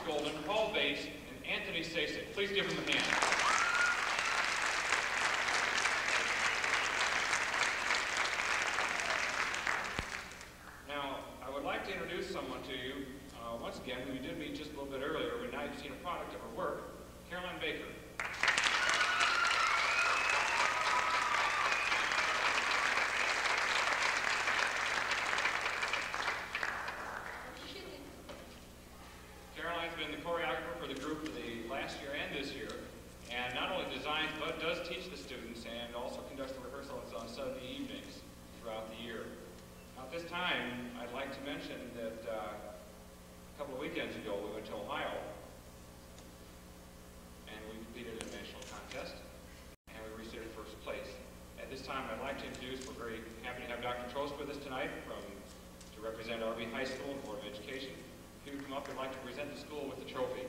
Golden, Paul Bates, and Anthony Sasek. Please give them a hand. Now, I would like to introduce someone to you, once again, who we did meet just a little bit earlier, but now you've seen a product of her work, Caroline Baker. Caroline's been the choreographer for the group for the last year and this year, and not only designs, but does teach the students and also conducts the rehearsals on Sunday evenings throughout the year. Now, at this time, I'd like to mention that a couple of weekends ago, we went to Ohio, and we competed in a national contest, and we received first place. At this time, I'd like to introduce, we're very happy to have Dr. Trost with us tonight to represent RB High School and Board of Education. If you would come up, I'd like to present the school with the trophy.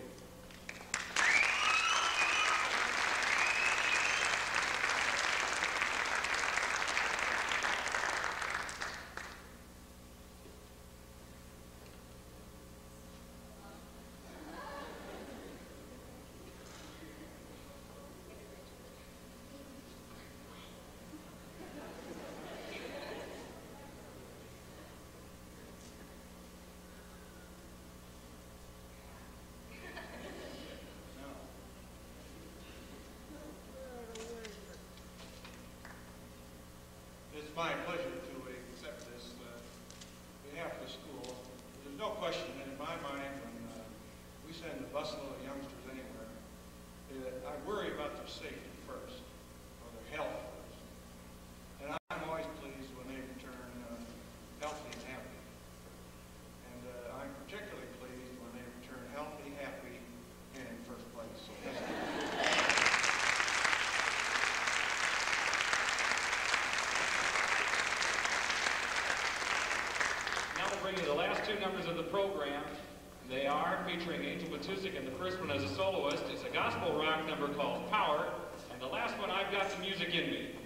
It's my pleasure to accept this on behalf of the school. There's no question in my mind when we send a busload of youngsters anywhere that I worry about their safety first, or their health first. And I'm always pleased when they return healthy and happy. And I'm particularly pleased when they return healthy, happy, and in first place. So thank you. Bring you the last two numbers of the program. They are featuring Angel Matusik, and the first one as a soloist is a gospel rock number called Power, and the last one, I've Got the Music in Me.